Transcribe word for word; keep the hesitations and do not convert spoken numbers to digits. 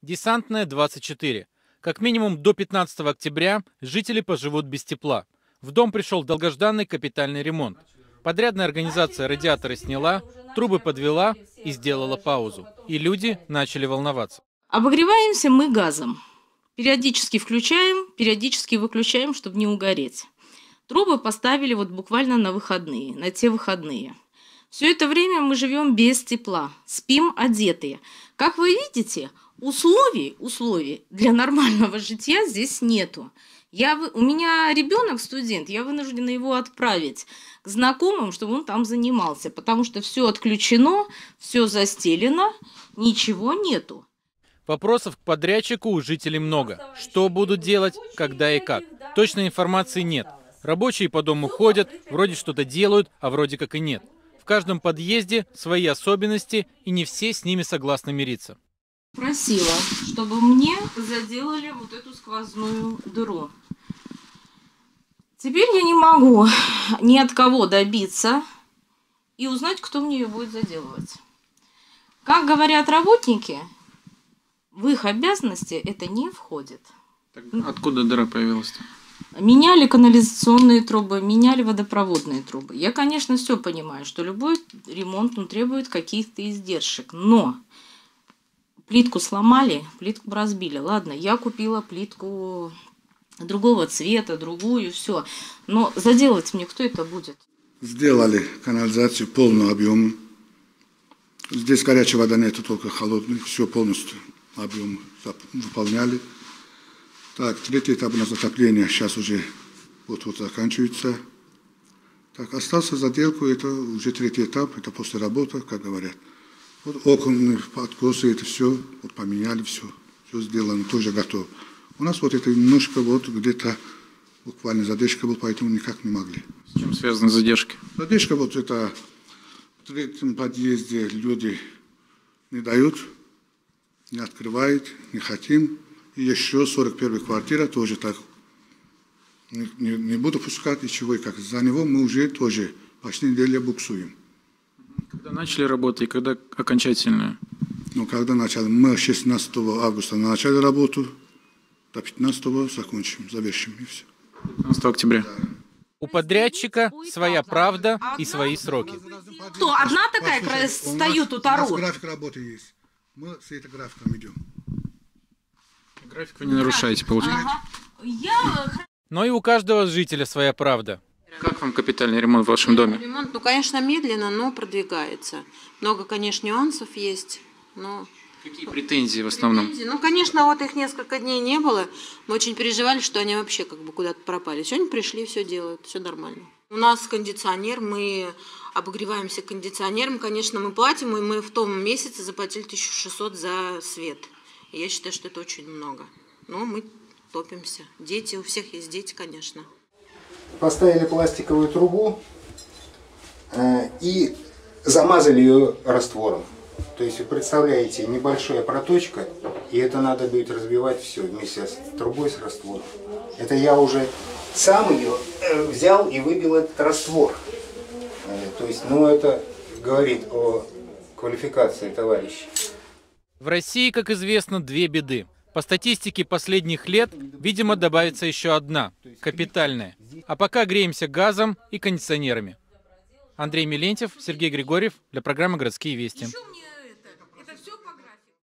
Десантная, двадцать четыре. Как минимум до пятнадцатого октября жители поживут без тепла. В дом пришел долгожданный капитальный ремонт. Подрядная организация радиаторы сняла, трубы подвела и сделала паузу. И люди начали волноваться. Обогреваемся мы газом. Периодически включаем, периодически выключаем, чтобы не угореть. Трубы поставили вот буквально на выходные, на те выходные. Все это время мы живем без тепла, спим одетые. Как вы видите, условий, условий для нормального житья здесь нету. Я, у меня ребенок студент, я вынуждена его отправить к знакомым, чтобы он там занимался, потому что все отключено, все застелено, ничего нету. Вопросов к подрядчику у жителей много. Что будут делать, когда и как? Точной информации нет. Рабочие по дому ходят, вроде что-то делают, а вроде как и нет. В каждом подъезде свои особенности, и не все с ними согласны мириться. Просила, чтобы мне заделали вот эту сквозную дыру. Теперь я не могу ни от кого добиться и узнать, кто мне ее будет заделывать. Как говорят работники, в их обязанности это не входит. Так откуда дыра появилась-то? Меняли канализационные трубы, меняли водопроводные трубы. Я, конечно, все понимаю, что любой ремонт ну, требует каких-то издержек, но плитку сломали, плитку разбили. Ладно, я купила плитку другого цвета, другую, все. Но заделать мне кто это будет? Сделали канализацию полный объем. Здесь горячей воды нету, только холодной. Все полностью объем выполняли. Так, третий этап на затопление сейчас уже вот-вот заканчивается. Так, остался заделку, это уже третий этап, это после работы, как говорят. Вот оконные откосы, это все, вот поменяли, все, все сделано, тоже готово. У нас вот это немножко вот где-то буквально задержка была, поэтому никак не могли. С чем связаны задержки? Задержка вот это в третьем подъезде люди не дают, не открывают, не хотим. И еще сорок первая квартира тоже так. Не, не, не буду пускать ничего, и как за него мы уже тоже почти неделю буксуем. Когда начали работу и когда окончательно? Ну, когда начали? Мы шестнадцатого августа начали работу, до пятнадцатого закончим, завершим и все. пятнадцатого октября. Да. У подрядчика своя правда и свои сроки. Кто? Одна такая, которая встает у тору? У нас график работы есть. Мы с этим графиком идем. График вы не нарушаете, получается? Ага. Я... Но и у каждого жителя своя правда. Как вам капитальный ремонт в вашем доме? Ремонт, ну, конечно, медленно, но продвигается. Много, конечно, нюансов есть, но... Какие претензии в основном? Претензии? Ну, конечно, вот их несколько дней не было. Мы очень переживали, что они вообще как бы куда-то пропали. Сегодня пришли, все делают, все нормально. У нас кондиционер, мы обогреваемся кондиционером. Конечно, мы платим, и мы в том месяце заплатили тысячу шестьсот за свет. И я считаю, что это очень много. Но мы топимся. Дети, у всех есть дети, конечно. Поставили пластиковую трубу э, и замазали ее раствором. То есть вы представляете, небольшая проточка, и это надо будет разбивать все вместе с трубой, с раствором. Это я уже сам ее э, взял и выбил этот раствор. Э, то есть, ну это говорит о квалификации товарища. В России, как известно, две беды. По статистике последних лет, видимо, добавится еще одна – капитальная. А пока греемся газом и кондиционерами. Андрей Милентьев, Сергей Григорьев для программы «Городские вести».